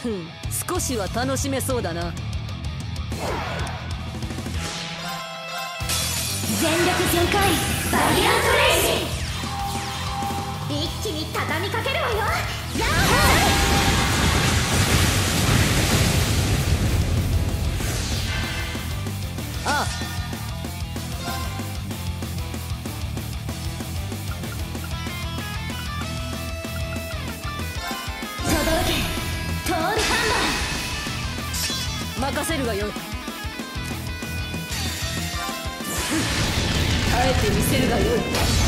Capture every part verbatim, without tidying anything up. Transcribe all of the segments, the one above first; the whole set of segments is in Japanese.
ふん、少しは楽しめそうだな。 全力全開バリアントレイジ、一気に畳みかけるわよ。ヤッああ、 届けトールハン任せるがよい。耐えてみせるがよい。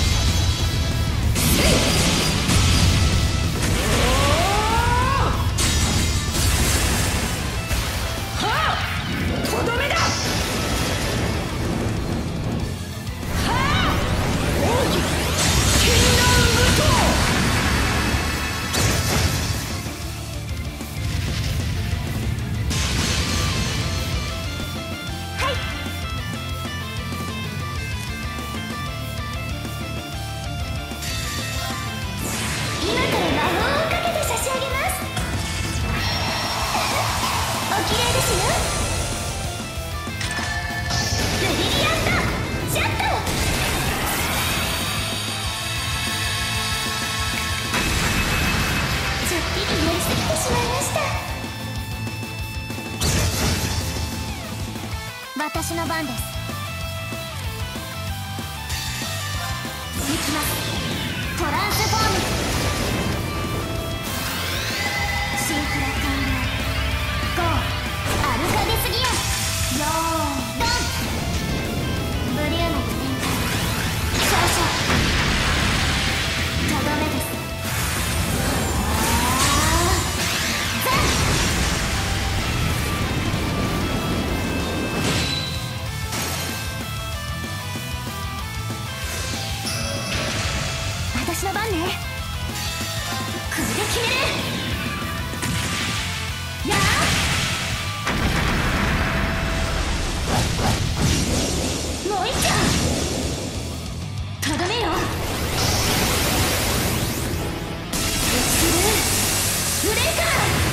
マー、とどめだ。私の番です。行きます。トランスフォーム。シンクロ完了。ゴーアルカデスギア。よーいドン。ブリューノ展開。少々とどめです。ザン。私の番ね。これで決める。やあ、もう一丁とどめよ。エクセルブレイカ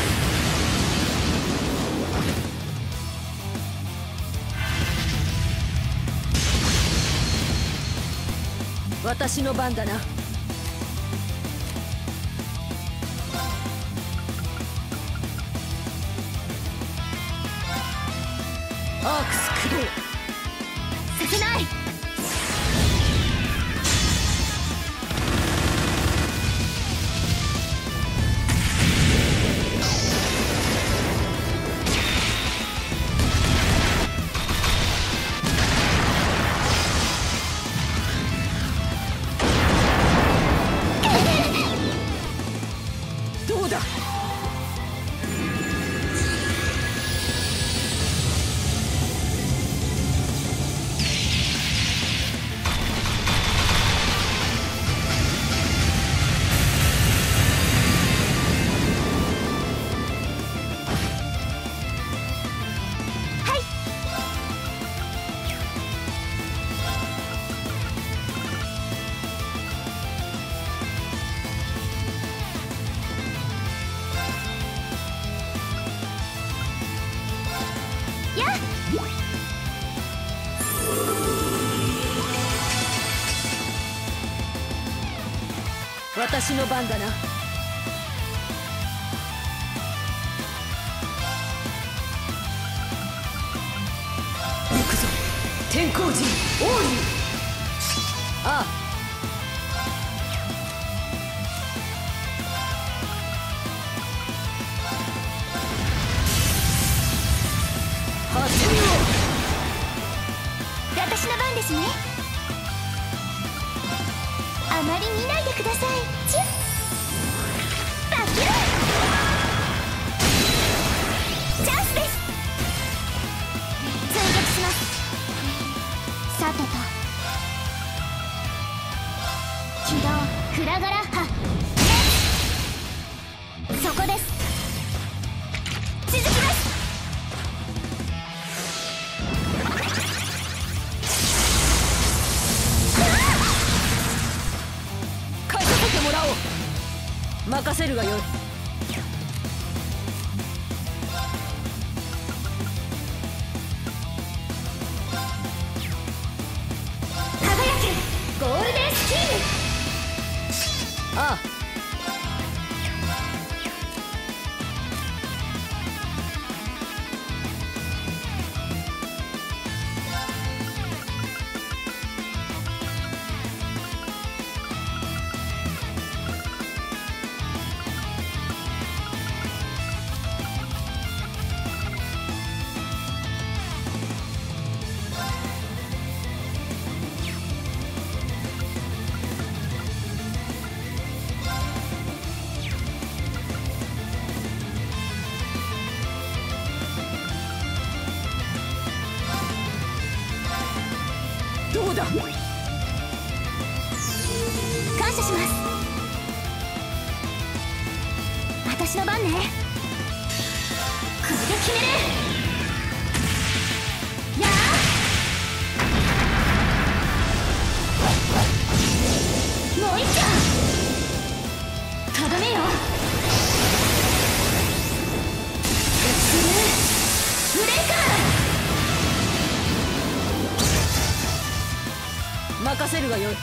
ー。私の番だな。アークス駆動させない。 どうだ。私の番だな。行くぞ天候人王竜。ああ、発入を。 私の番ですね。あまり見ないでください。チュッバキュー。チャンスです。追撃します。さてと起動フラガラッハ。そこです。続きます。 返させてもらおう。任せるがよい。 ああ。どうだ。 感謝します。私の番ね。首で決める。やあ。もう一丁。とどめよ。ブレイカー任せるがよい。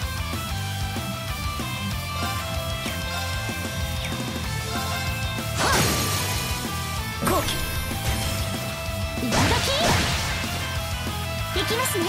後期今時いきますね。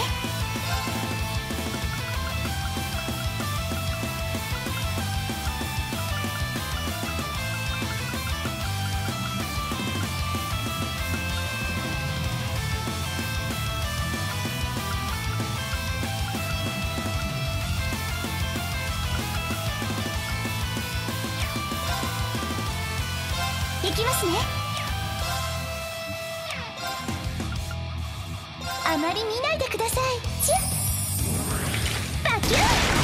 いきますね。あまり見ないでください。チュッバキュ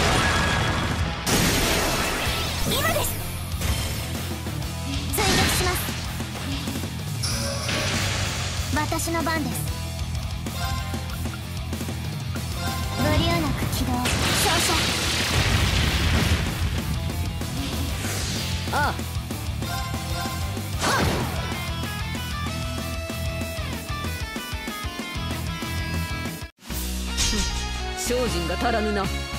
ン。今です。追撃します。私の番です。ブリューナク起動。照射。 ああ。精進が足らぬな。